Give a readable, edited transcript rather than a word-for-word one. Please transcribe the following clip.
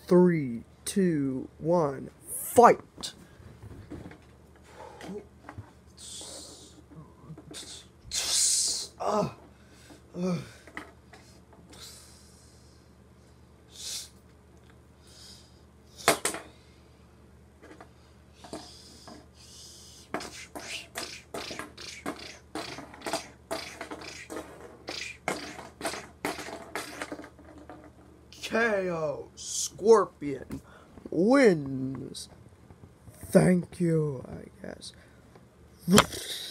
3, 2, 1, fight! KO Scorpion wins. Thank you, I guess.